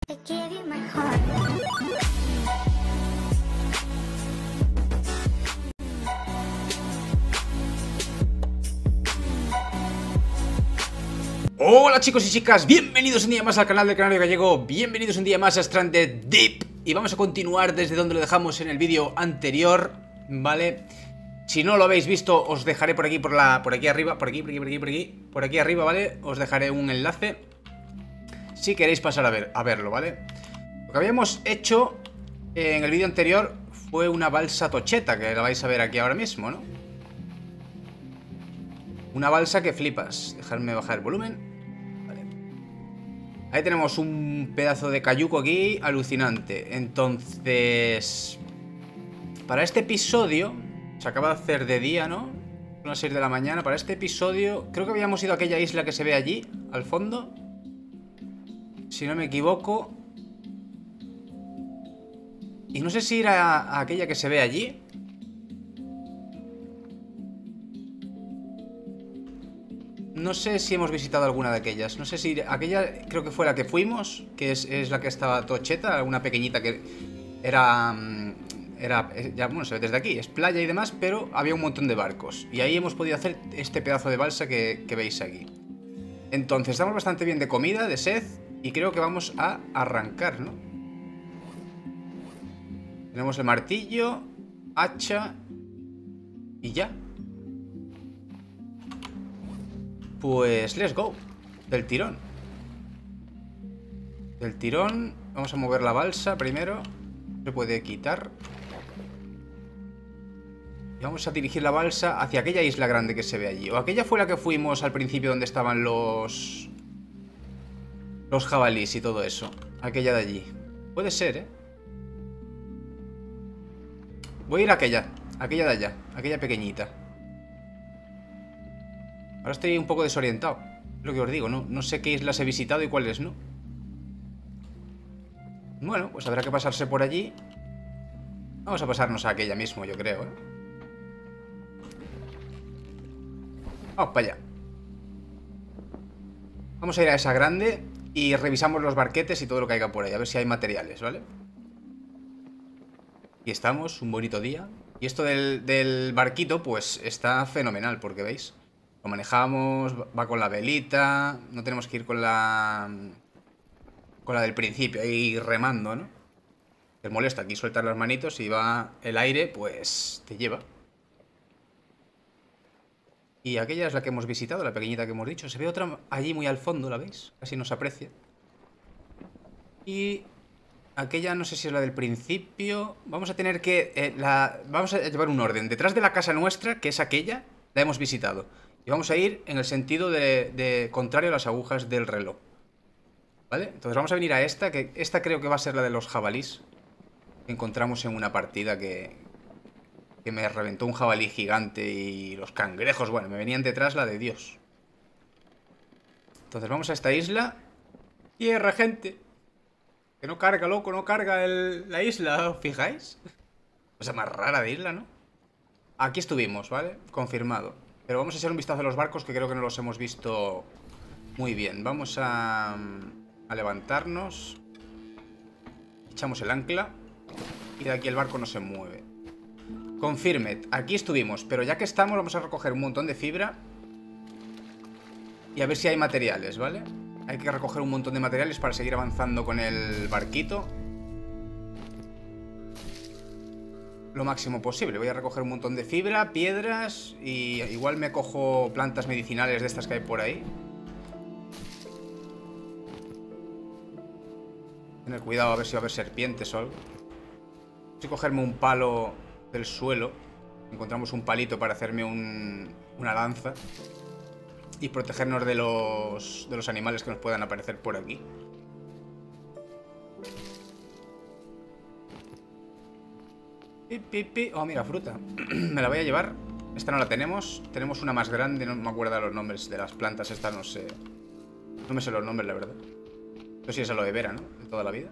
I gave you my heart. Hola chicos y chicas, bienvenidos un día más al canal del Canario Gallego. Bienvenidos un día más a Stranded Deep. Y vamos a continuar desde donde lo dejamos en el vídeo anterior, ¿vale? Si no lo habéis visto, os dejaré por aquí, por aquí arriba, por aquí arriba, ¿vale? Os dejaré un enlace si queréis pasar a verlo, ¿vale? Lo que habíamos hecho en el vídeo anterior fue una balsa tocheta, que la vais a ver aquí ahora mismo, ¿no? Una balsa que flipas. Dejadme bajar el volumen. Vale. Ahí tenemos un pedazo de cayuco aquí alucinante. Entonces, para este episodio, se acaba de hacer de día, ¿no? Son las 6 de la mañana. Para este episodio, creo que habíamos ido a aquella isla que se ve allí, al fondo, si no me equivoco. Y no sé si ir a aquella que se ve allí. No sé si hemos visitado alguna de aquellas. No sé si aquella creo que fue la que fuimos, que es la que estaba tocheta, una pequeñita que era ya, bueno, se ve desde aquí, es playa y demás, pero había un montón de barcos. Y ahí hemos podido hacer este pedazo de balsa que veis aquí. Entonces, estamos bastante bien de comida, de sed, y creo que vamos a arrancar, ¿no? Tenemos el martillo, hacha y ya. Pues let's go. Del tirón. Del tirón. Vamos a mover la balsa primero. Se puede quitar. Y vamos a dirigir la balsa hacia aquella isla grande que se ve allí. O aquella fue la que fuimos al principio, donde estaban los jabalís y todo eso. Aquella de allí. Puede ser, ¿eh? Voy a ir a aquella de allá. Aquella pequeñita. Ahora estoy un poco desorientado. Es lo que os digo, no sé qué islas he visitado y cuáles no. Bueno, pues habrá que pasarse por allí. Vamos a pasarnos a aquella mismo, yo creo, ¿eh? Vamos para allá. Vamos a ir a esa grande y revisamos los barquetes y todo lo que haya por ahí. A ver si hay materiales, ¿vale? Aquí estamos, un bonito día. Y esto del barquito, pues está fenomenal, porque veis, lo manejamos, va con la velita. No tenemos que ir con la del principio, ahí remando, ¿no? Te molesta aquí sueltar las manitos y va el aire, pues te lleva. Y aquella es la que hemos visitado, la pequeñita que hemos dicho. Se ve otra allí muy al fondo, ¿la veis? Casi no se aprecia. Y aquella no sé si es la del principio. Vamos a tener que... vamos a llevar un orden. Detrás de la casa nuestra, que es aquella, la hemos visitado. Y vamos a ir en el sentido de contrario a las agujas del reloj, ¿vale? Entonces vamos a venir a esta, que esta creo que va a ser la de los jabalís, que encontramos en una partida que me reventó un jabalí gigante y los cangrejos, bueno, me venían detrás la de Dios. Entonces vamos a esta isla. Tierra, gente. Que no carga, loco, no carga la isla, ¿os fijáis? Cosa más rara de isla, ¿no? Aquí estuvimos, ¿vale? Confirmado. Pero vamos a echar un vistazo a los barcos, que creo que no los hemos visto muy bien. Vamos a levantarnos. Echamos el ancla. Y de aquí el barco no se mueve. Confirmed. Aquí estuvimos, pero ya que estamos vamos a recoger un montón de fibra. Y a ver si hay materiales, ¿vale? Hay que recoger un montón de materiales para seguir avanzando con el barquito lo máximo posible. Voy a recoger un montón de fibra, piedras, y igual me cojo plantas medicinales de estas que hay por ahí. Tener cuidado a ver si va a haber serpientes o algo. Voy a cogerme un palo del suelo. Encontramos un palito para hacerme una lanza y protegernos de los animales que nos puedan aparecer por aquí. Oh, mira, fruta. Me la voy a llevar. Esta no la tenemos. Tenemos una más grande. No me acuerdo los nombres de las plantas. Esta no sé. No me sé los nombres, la verdad. Esto sí es aloe vera, ¿no? De toda la vida.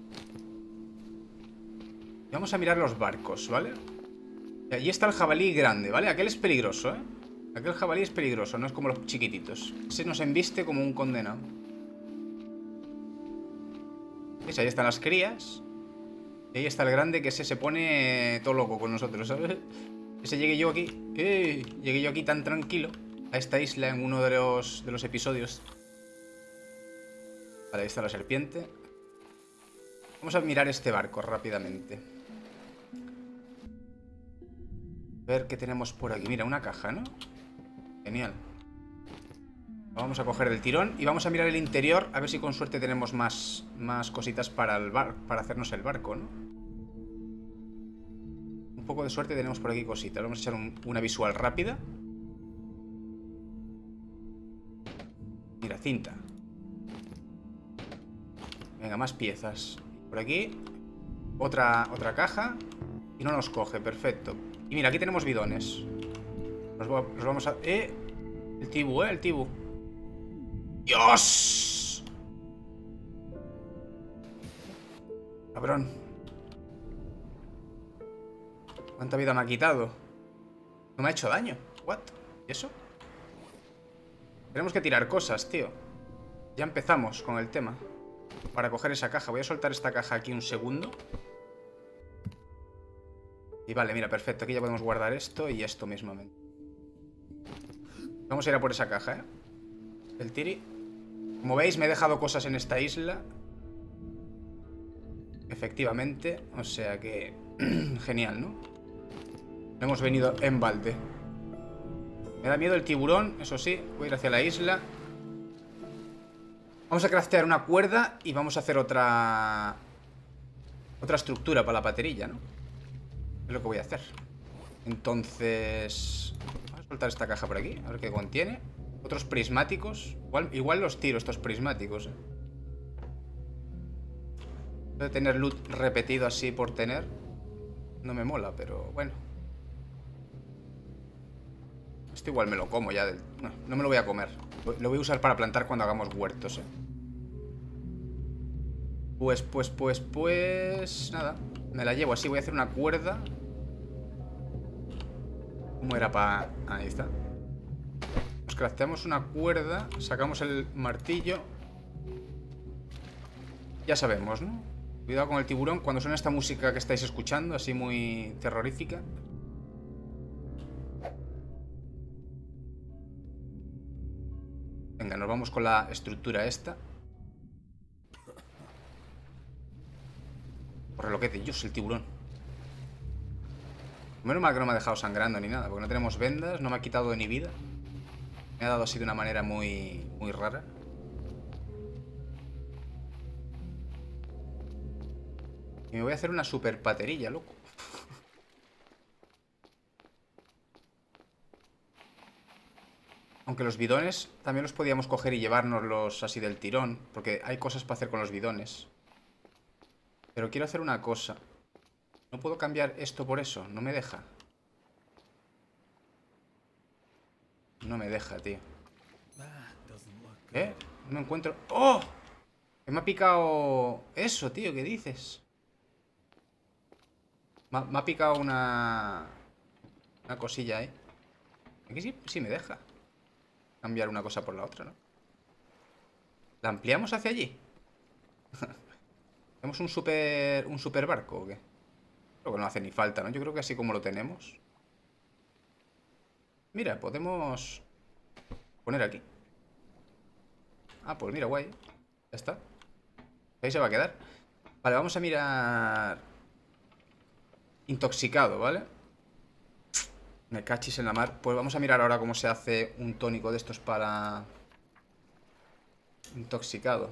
Y vamos a mirar los barcos, ¿vale? Y allí está el jabalí grande, ¿vale? Aquel es peligroso, ¿eh? Aquel jabalí es peligroso, no es como los chiquititos. Ese nos embiste como un condenado. ¿Ves? Ahí están las crías. Y ahí está el grande que se pone todo loco con nosotros, ¿sabes? Ese llegué yo aquí. Llegué yo aquí tan tranquilo a esta isla en uno de los episodios. Vale, ahí está la serpiente. Vamos a mirar este barco rápidamente. A ver qué tenemos por aquí. Mira, una caja, ¿no? Genial. Vamos a coger el tirón y vamos a mirar el interior. A ver si con suerte tenemos más cositas para hacernos el barco, ¿no? Un poco de suerte tenemos por aquí cositas. Vamos a echar una visual rápida. Mira, cinta. Venga, más piezas. Por aquí otra caja. Y no nos coge, perfecto. Y mira, aquí tenemos bidones. Los vamos a... El tibu, el tibu. ¡Dios! Cabrón. ¿Cuánta vida me ha quitado? No me ha hecho daño. ¿What? ¿Y eso? Tenemos que tirar cosas, tío. Ya empezamos con el tema. Para coger esa caja. Voy a soltar esta caja aquí un segundo. Y vale, mira, perfecto. Aquí ya podemos guardar esto y esto mismamente. Vamos a ir a por esa caja, ¿eh? El tiri. Como veis, me he dejado cosas en esta isla. Efectivamente. O sea que... genial, ¿no? No hemos venido en balde. Me da miedo el tiburón, eso sí. Voy a ir hacia la isla. Vamos a craftear una cuerda y vamos a hacer otra estructura para la baterilla, ¿no? Es lo que voy a hacer. Entonces... Vamos a soltar esta caja por aquí, a ver qué contiene. Otros prismáticos. Igual los tiro, estos prismáticos. De tener loot repetido así por tener. No me mola, pero bueno. Esto igual me lo como ya. No me lo voy a comer. Lo voy a usar para plantar cuando hagamos huertos, Pues... Nada. Me la llevo así. Voy a hacer una cuerda. ¿Cómo era para...? Ahí está. Nos crafteamos una cuerda. Sacamos el martillo. Ya sabemos, ¿no? Cuidado con el tiburón. Cuando suena esta música que estáis escuchando, así muy terrorífica. Venga, nos vamos con la estructura esta. Corre lo que te... Dios, el tiburón. Menos mal que no me ha dejado sangrando ni nada, porque no tenemos vendas, no me ha quitado ni vida. Me ha dado así de una manera muy rara. Y me voy a hacer una super paterilla, loco. Aunque los bidones también los podíamos coger y llevárnoslos así del tirón, porque hay cosas para hacer con los bidones. Pero quiero hacer una cosa. No puedo cambiar esto por eso, no me deja. No me deja, tío. ¿Eh? No me encuentro... ¡Oh! Que me ha picado... Eso, tío, ¿qué dices? Me ha picado una cosilla ahí. Aquí sí me deja cambiar una cosa por la otra, ¿no? ¿La ampliamos hacia allí? ¿Tenemos un super barco o qué? Creo que no hace ni falta, ¿no? Yo creo que así como lo tenemos. Mira, podemos poner aquí. Ah, pues mira, guay. Ya está. Ahí se va a quedar. Vale, vamos a mirar... Intoxicado, ¿vale? Me cachis en la mar. Pues vamos a mirar ahora cómo se hace un tónico de estos para... Intoxicado.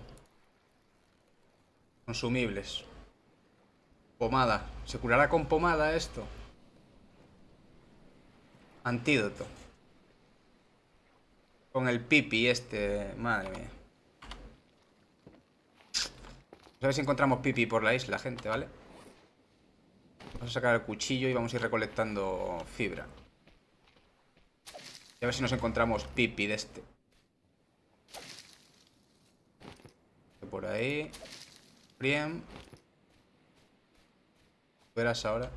Consumibles. Pomada. ¿Se curará con pomada esto? Antídoto. Con el pipi este. Madre mía. Vamos a ver si encontramos pipi por la isla, gente, ¿vale? Vamos a sacar el cuchillo y vamos a ir recolectando fibra. Y a ver si nos encontramos pipi de este. Por ahí. Bien. Verás ahora.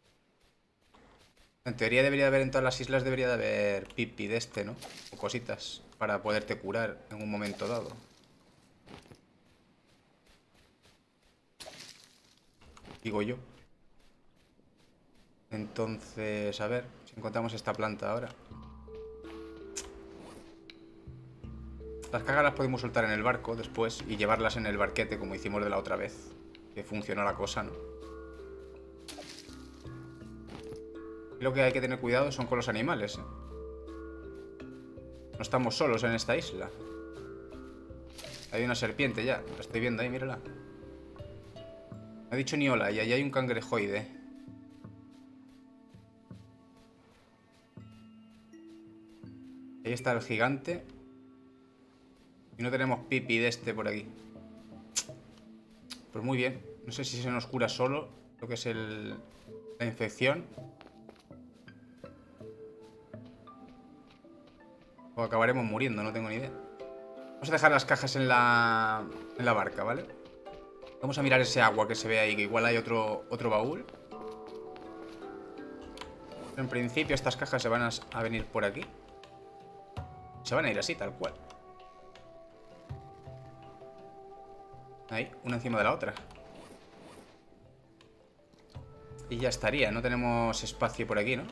En teoría debería de haber en todas las islas, debería de haber pipi de este, ¿no? O cositas para poderte curar en un momento dado. Digo yo. Entonces, a ver si encontramos esta planta ahora. Las cajas las podemos soltar en el barco después y llevarlas en el barquete como hicimos de la otra vez. Que funcionó la cosa, ¿no? Y lo que hay que tener cuidado son con los animales, ¿eh? No estamos solos en esta isla. Hay una serpiente ya, la estoy viendo ahí, mírala. No ha dicho ni hola, y allí hay un cangrejoide. Ahí está el gigante. Y no tenemos pipi de este por aquí. Pues muy bien. No sé si se nos cura solo lo que es la infección. O acabaremos muriendo, no tengo ni idea. Vamos a dejar las cajas en la barca, ¿vale? Vamos a mirar ese agua que se ve ahí, que igual hay otro baúl. En principio estas cajas se van a venir por aquí. Se van a ir así, tal cual. Ahí, una encima de la otra. Y ya estaría, no tenemos espacio por aquí, ¿no?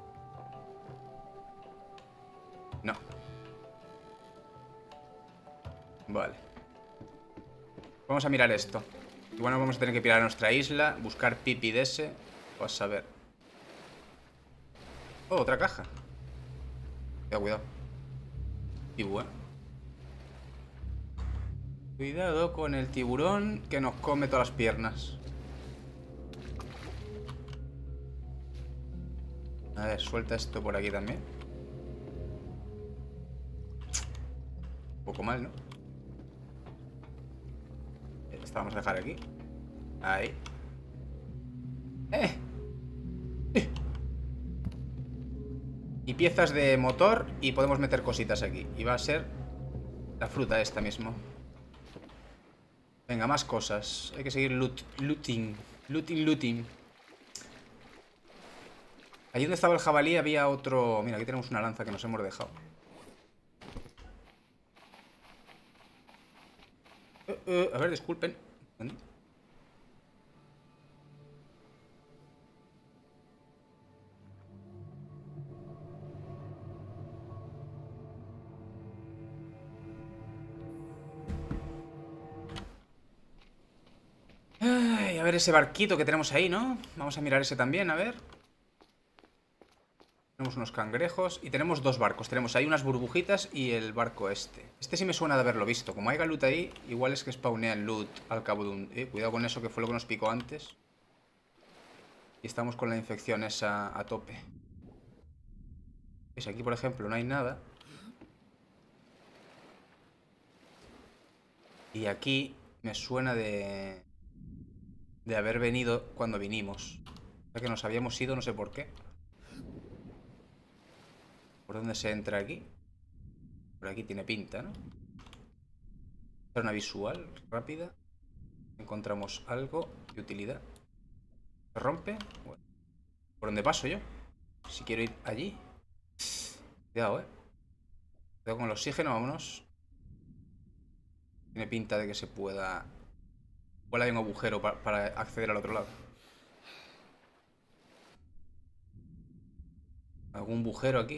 No. Vale. Vamos a mirar esto. Igual nos vamos a tener que pirar a nuestra isla, buscar pipi de ese. Vas a ver. Oh, otra caja. Cuidado. Y bueno. Cuidado con el tiburón que nos come todas las piernas. A ver, suelta esto por aquí también. Un poco mal, ¿no? Esta vamos a dejar aquí. Ahí. Y piezas de motor. Y podemos meter cositas aquí. Y va a ser la fruta esta mismo. Venga, más cosas. Hay que seguir looting. Looting. Allí donde estaba el jabalí había otro... Mira, aquí tenemos una lanza que nos hemos dejado. A ver, disculpen. Ay, a ver ese barquito que tenemos ahí, ¿no? Vamos a mirar ese también, a ver. Tenemos unos cangrejos y tenemos dos barcos. Tenemos ahí unas burbujitas y el barco este. Este sí me suena de haberlo visto. Como hay loot ahí, igual es que spawnea el loot al cabo de un... cuidado con eso, que fue lo que nos picó antes. Y estamos con la infección esa a tope. ¿Ves? Aquí, por ejemplo, no hay nada. Y aquí me suena de haber venido cuando vinimos. O sea que nos habíamos ido, no sé por qué. ¿Por dónde se entra aquí? Por aquí tiene pinta, ¿no? Una visual rápida. Encontramos algo de utilidad. ¿Se rompe? Bueno. ¿Por dónde paso yo? Si quiero ir allí. Cuidado, Cuidado con el oxígeno, vámonos. Tiene pinta de que se pueda... Igual hay un agujero para acceder al otro lado. ¿Algún agujero aquí?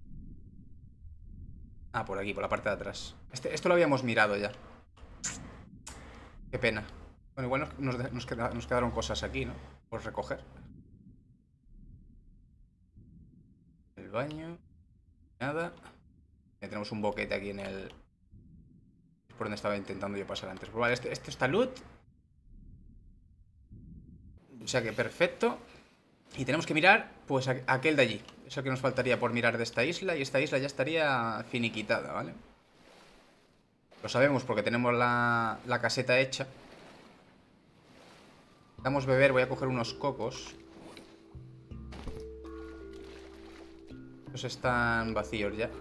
Ah, por aquí, por la parte de atrás. Esto lo habíamos mirado ya. Qué pena. Bueno, igual nos quedaron cosas aquí, ¿no? Por recoger. El baño. Nada. Ya tenemos un boquete aquí en el... Es por donde estaba intentando yo pasar antes. Pues vale, esto está loot. O sea que perfecto. Y tenemos que mirar, pues, aquel de allí. Es el que nos faltaría por mirar de esta isla. Y esta isla ya estaría finiquitada, ¿vale? Lo sabemos porque tenemos la caseta hecha. Vamos a beber, voy a coger unos cocos. Estos están vacíos ya.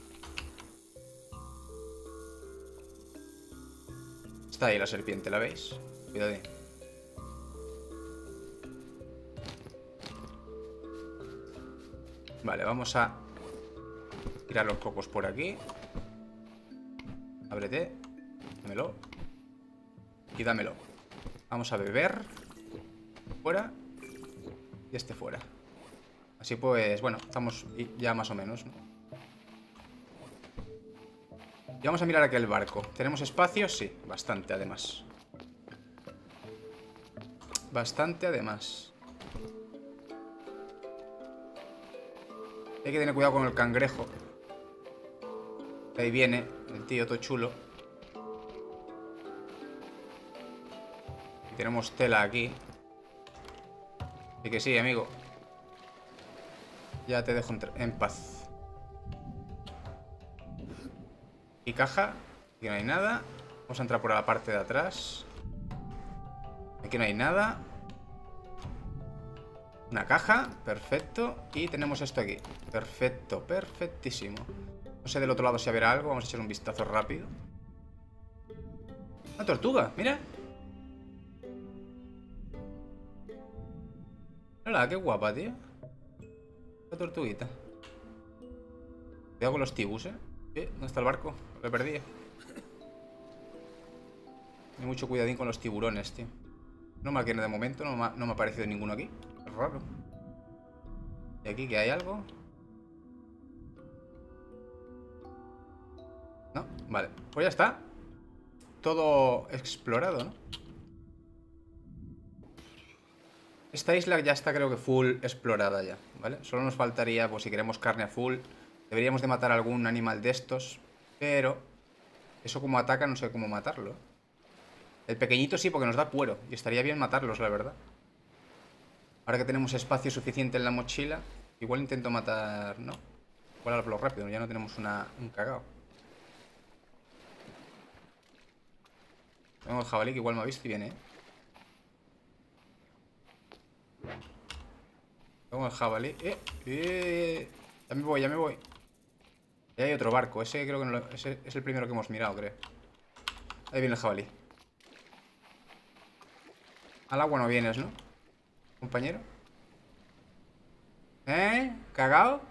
Está ahí la serpiente, ¿la veis? Cuidado. Vale, vamos a tirar los cocos por aquí. Ábrete. Dámelo. Y dámelo. Vamos a beber. fuera y este fuera. Así pues, bueno, estamos ya más o menos, ¿no? Y vamos a mirar aquí el barco. ¿Tenemos espacio? Sí, bastante además. Bastante además. Hay que tener cuidado con el cangrejo. Ahí viene el tío todo chulo. Y tenemos tela aquí. Y que sí, amigo. Ya te dejo en paz. Y caja. Aquí no hay nada. Vamos a entrar por la parte de atrás. Aquí no hay nada. Una caja. Perfecto. Y tenemos esto aquí. Perfecto. Perfectísimo. No sé del otro lado si habrá algo. Vamos a echar un vistazo rápido. Una tortuga. Mira. Hola, qué guapa, tío. La tortuguita. Cuidado con los tibus, ¿eh? ¿Dónde está el barco? Lo he perdido. Hay mucho cuidadín con los tiburones, tío. No me de momento, no me ha aparecido ninguno aquí. Es raro. ¿Y aquí que hay algo? No, vale. Pues ya está. Todo explorado, ¿no? Esta isla ya está, creo que full explorada ya, ¿vale? Solo nos faltaría, pues si queremos carne a full, deberíamos de matar algún animal de estos. Pero eso como ataca, no sé cómo matarlo. El pequeñito sí, porque nos da cuero. Y estaría bien matarlos, la verdad. Ahora que tenemos espacio suficiente en la mochila, igual intento matar... No. Igual hablo rápido, ya no tenemos un cagao. Tengo el jabalí que igual me ha visto y viene, ¿eh? Tengo el jabalí. Ya me voy, ya me voy. Y hay otro barco. Ese creo que no ese es el primero que hemos mirado, creo. Ahí viene el jabalí. Al agua no vienes, ¿no? Compañero. ¿Cagao?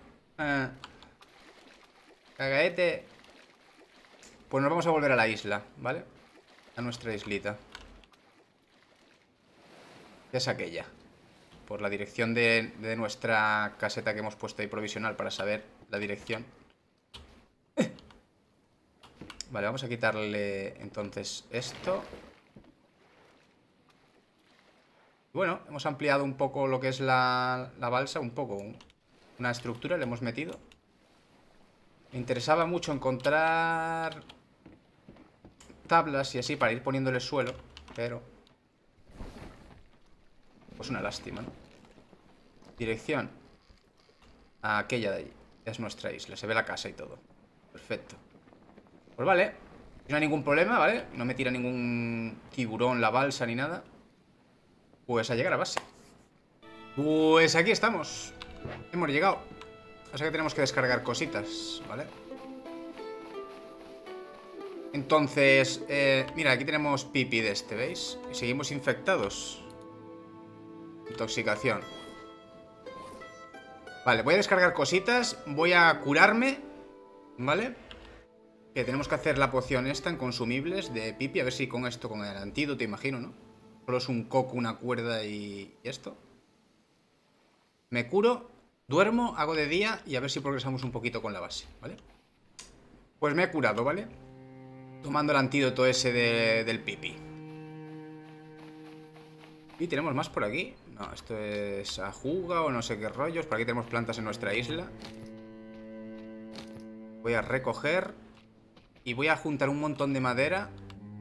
Cagaete. Pues nos vamos a volver a la isla, ¿vale? A nuestra islita. Que es aquella. Por la dirección de nuestra caseta que hemos puesto ahí provisional para saber la dirección. Vale, vamos a quitarle entonces esto. Bueno, hemos ampliado un poco lo que es la balsa, un poco. Una estructura le hemos metido. Me interesaba mucho encontrar tablas y así para ir poniéndole suelo, pero... Pues una lástima, ¿no? Dirección a aquella de allí. Es nuestra isla, se ve la casa y todo. Perfecto. Pues vale, no hay ningún problema, ¿vale? No me tira ningún tiburón la balsa ni nada. Pues a llegar a base. Pues aquí estamos. Hemos llegado. O sea que tenemos que descargar cositas, ¿vale? Entonces, mira, aquí tenemos pipi de este, ¿veis? Y seguimos infectados. Intoxicación. Vale, voy a descargar cositas. Voy a curarme, ¿vale? Que tenemos que hacer la poción esta en consumibles de pipi. A ver si con esto, con el antídoto, imagino, ¿no? Solo es un coco, una cuerda y esto. Me curo, duermo, hago de día y a ver si progresamos un poquito con la base, ¿vale? Pues me he curado, ¿vale? Tomando el antídoto ese del pipi. Y tenemos más por aquí. No, esto es ajuga o no sé qué rollos. Por aquí tenemos plantas en nuestra isla. Voy a recoger. Y voy a juntar un montón de madera.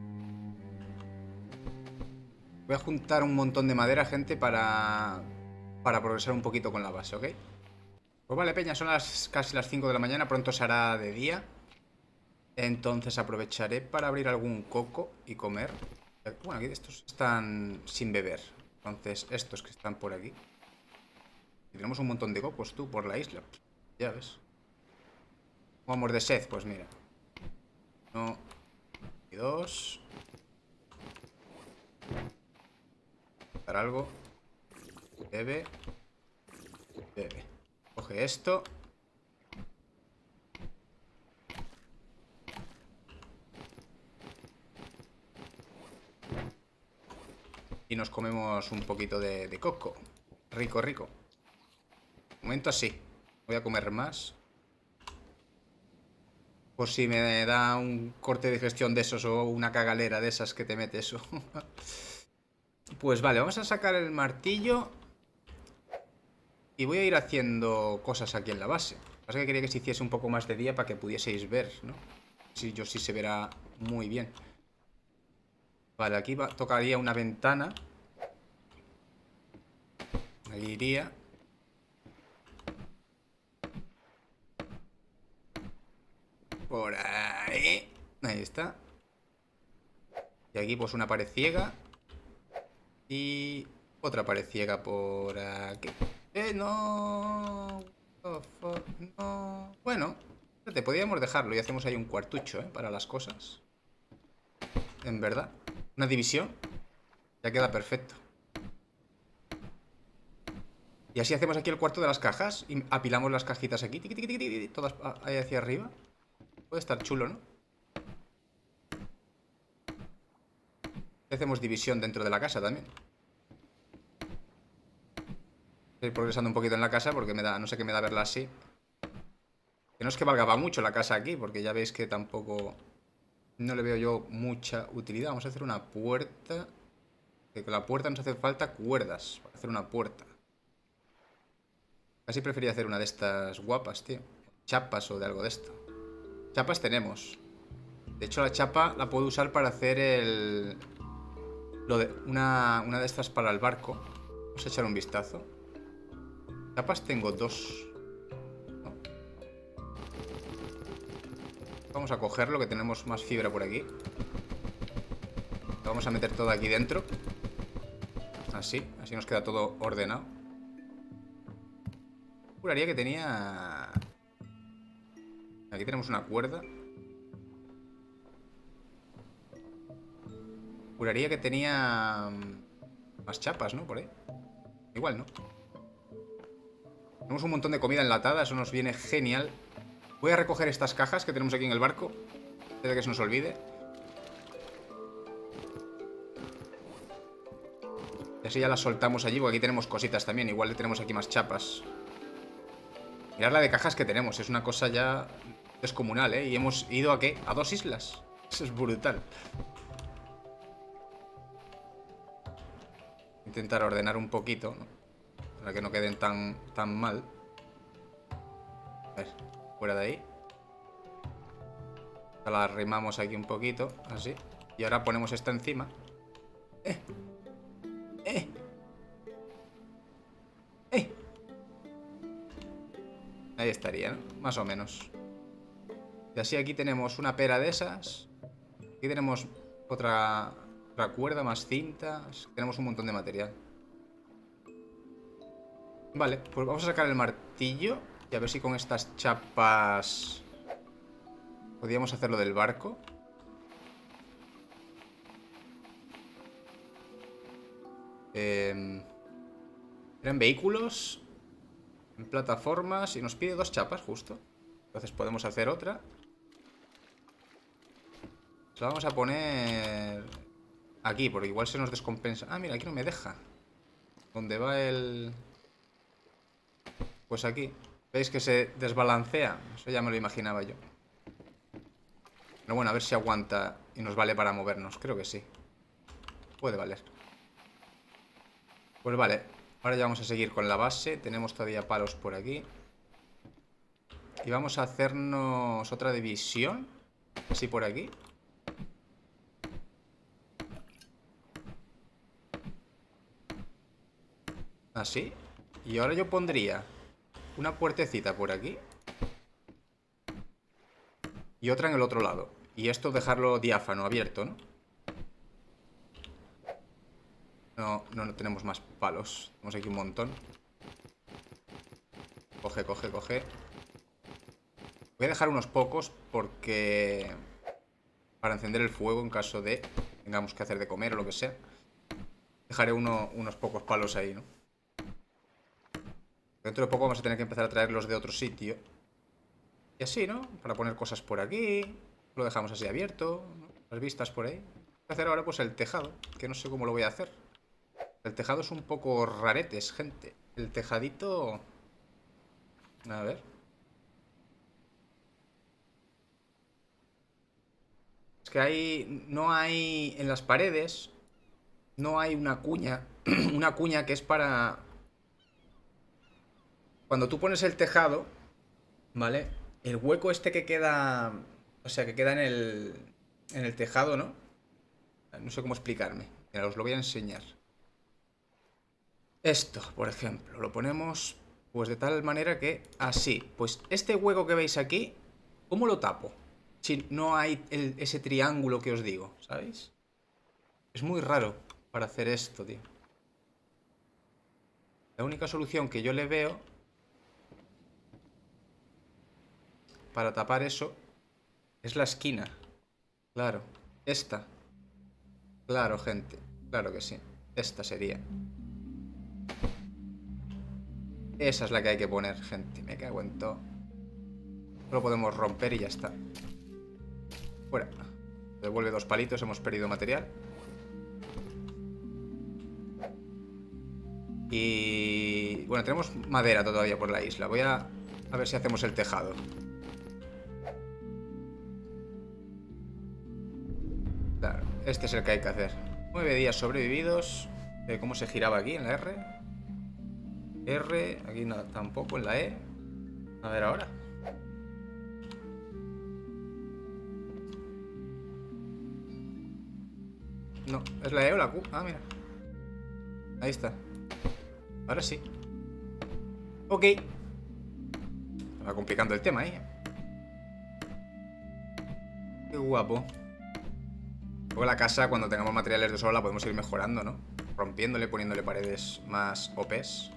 Voy a juntar un montón de madera, gente, para progresar un poquito con la base, ¿ok? Pues vale, peña, son casi las 5 de la mañana. Pronto se hará de día. Entonces aprovecharé para abrir algún coco y comer. Bueno, aquí estos están sin beber. Entonces estos que están por aquí. Y tenemos un montón de cocos, tú, por la isla. Ya ves. Vamos de sed, pues mira. 1 y 2. Dar algo. Bebe. Bebe. Coge esto. Y nos comemos un poquito de coco. Rico, rico. De momento así. Voy a comer más. Por si me da un corte de digestión de esos o una cagalera de esas que te metes. Pues vale, vamos a sacar el martillo. Y voy a ir haciendo cosas aquí en la base. Lo que pasa es que quería que se hiciese un poco más de día para que pudieseis ver, ¿no? Sí, yo sí se verá muy bien. Vale, aquí tocaría una ventana. Ahí iría. Por ahí. Ahí está. Y aquí pues una pared ciega. Y otra pared ciega por aquí. No. Oh, fuck, no. Bueno, te podríamos dejarlo y hacemos ahí un cuartucho, para las cosas. En verdad. Una división. Ya queda perfecto. Y así hacemos aquí el cuarto de las cajas. Y apilamos las cajitas aquí. Tiqui, tiqui, tiqui, tiqui, todas ahí hacia arriba. Puede estar chulo, ¿no? Y hacemos división dentro de la casa también. Estoy progresando un poquito en la casa porque me da, no sé qué me da verla así. Que no es que valga mucho la casa aquí, porque ya veis que tampoco... No le veo yo mucha utilidad. Vamos a hacer una puerta. Que con la puerta nos hace falta cuerdas para hacer una puerta. Casi prefería hacer una de estas guapas, tío. Chapas o de algo de esto. Chapas tenemos. De hecho, la chapa la puedo usar para hacer el... una de estas para el barco. Vamos a echar un vistazo. Chapas tengo dos. ¿No? Vamos a cogerlo, que tenemos más fibra por aquí. Lo vamos a meter todo aquí dentro. Así nos queda todo ordenado. Juraría que tenía... Aquí tenemos una cuerda. Juraría que tenía... más chapas, ¿no? Por ahí. Igual, ¿no? Tenemos un montón de comida enlatada. Eso nos viene genial. Voy a recoger estas cajas que tenemos aquí en el barco, antes de que se nos olvide. Y así ya las soltamos allí, porque aquí tenemos cositas también. Igual le tenemos aquí más chapas. Mirad la de cajas que tenemos. Es una cosa ya descomunal, ¿eh? Y hemos ido ¿a qué? A 2 islas. Eso es brutal. Intentar ordenar un poquito, ¿no? Para que no queden tan mal. A ver, fuera de ahí. La arrimamos aquí un poquito, así. Y ahora ponemos esta encima. ¡Eh! Ahí estaría, ¿no? Más o menos. Y así aquí tenemos una pera de esas. Aquí tenemos otra cuerda, más cintas. Tenemos un montón de material. Vale, pues vamos a sacar el martillo. Y a ver si con estas chapas podíamos hacer lo del barco. Eran vehículos, en plataformas, y nos pide 2 chapas justo. Entonces podemos hacer otra. Se la vamos a poner aquí, porque igual se nos descompensa. Ah, mira, aquí no me deja. ¿Dónde va el...? Pues aquí. ¿Veis que se desbalancea? Eso ya me lo imaginaba yo. Pero bueno, a ver si aguanta y nos vale para movernos. Creo que sí. Puede valer. Pues vale. Ahora ya vamos a seguir con la base. Tenemos todavía palos por aquí. Y vamos a hacernos otra división. Así por aquí. Así. Y ahora yo pondría una puertecita por aquí. Y otra en el otro lado. Y esto dejarlo diáfano, abierto, ¿no? No tenemos más palos. Tenemos aquí un montón. Coge, coge, coge. Voy a dejar unos pocos porque... para encender el fuego en caso de... tengamos que hacer de comer o lo que sea. Dejaré unos pocos palos ahí, ¿no? Dentro de poco vamos a tener que empezar a traerlos de otro sitio. Y así, ¿no? Para poner cosas por aquí. Lo dejamos así abierto, ¿no? Las vistas por ahí. Voy a hacer ahora pues el tejado, que no sé cómo lo voy a hacer. El tejado es un poco raretes, gente. El tejadito... A ver. Es que no hay en las paredes, no hay una cuña, una cuña que es para... Cuando tú pones el tejado, ¿vale? El hueco este que queda, o sea, que queda en el tejado, ¿no? No sé cómo explicarme. Mira, os lo voy a enseñar. Esto, por ejemplo, lo ponemos pues de tal manera que así. Pues este hueco que veis aquí, ¿cómo lo tapo? Si no hay ese triángulo que os digo, ¿sabéis? Es muy raro para hacer esto, tío. La única solución que yo le veo para tapar eso es la esquina. Claro, esta. Claro, gente, claro que sí. Esta sería. Esa es la que hay que poner, gente. Me cago en todo. Lo podemos romper y ya está. Fuera. Devuelve 2 palitos, hemos perdido material. Y... bueno, tenemos madera todavía por la isla. Voy a ver si hacemos el tejado. Claro, este es el que hay que hacer. 9 días sobrevividos. ¿Cómo se giraba aquí? En la R. R, aquí no, tampoco, en la E. A ver ahora. No, ¿es la E o la Q? Ah, mira. Ahí está. Ahora sí. Ok. Se va complicando el tema ahí. Qué guapo. Luego la casa, cuando tengamos materiales de sobra, la podemos ir mejorando, ¿no? Rompiéndole, poniéndole paredes más OPs.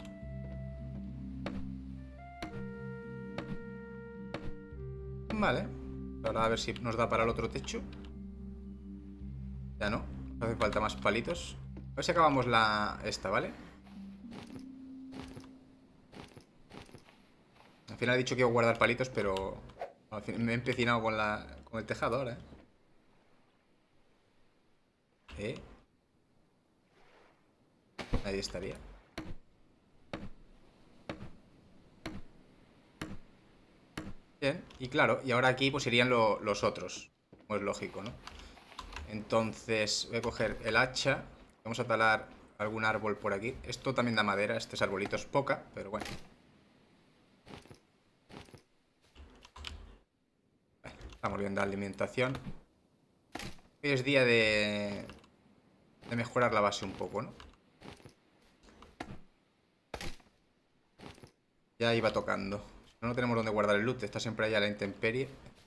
Vale. Ahora a ver si nos da para el otro techo. Ya no. No hace falta más palitos. A ver si acabamos esta, ¿vale? Al final he dicho que iba a guardar palitos, pero al final me he empecinado con el tejado ahora, Ahí estaría. Bien, y claro, y ahora aquí pues irían los otros, como es lógico, ¿no? Entonces voy a coger el hacha. Vamos a talar algún árbol por aquí. Esto también da madera, este arbolito es poca, pero bueno. Estamos bien de alimentación. Hoy es día de mejorar la base un poco, ¿no? Ya iba tocando. No tenemos donde guardar el loot, está siempre ahí a la intemperie.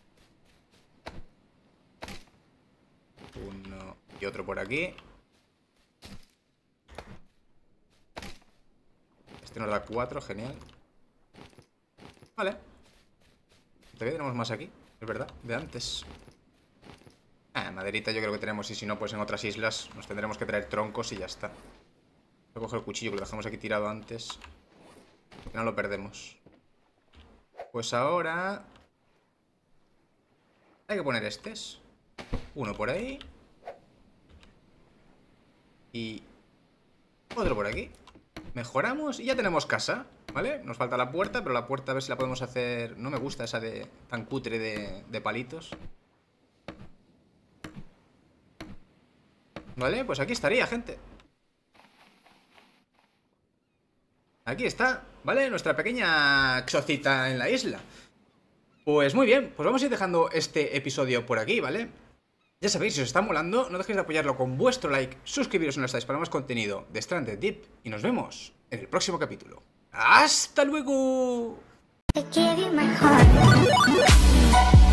Uno y otro por aquí. Este nos da 4, genial. Vale. Todavía tenemos más aquí, es verdad, de antes. Maderita yo creo que tenemos, y si no, pues en otras islas nos tendremos que traer troncos y ya está. Voy a coger el cuchillo que lo dejamos aquí tirado antes, que no lo perdemos. Pues ahora hay que poner estos. Uno por ahí. Y otro por aquí. Mejoramos y ya tenemos casa, ¿vale? Nos falta la puerta, pero la puerta a ver si la podemos hacer... No me gusta esa tan cutre de palitos. Vale, pues aquí estaría, gente. Aquí está, ¿vale? Nuestra pequeña chocita en la isla. Pues muy bien, pues vamos a ir dejando este episodio por aquí, ¿vale? Ya sabéis, si os está molando, no dejéis de apoyarlo con vuestro like, suscribiros si no estáis para más contenido de Stranded Deep y nos vemos en el próximo capítulo. ¡Hasta luego!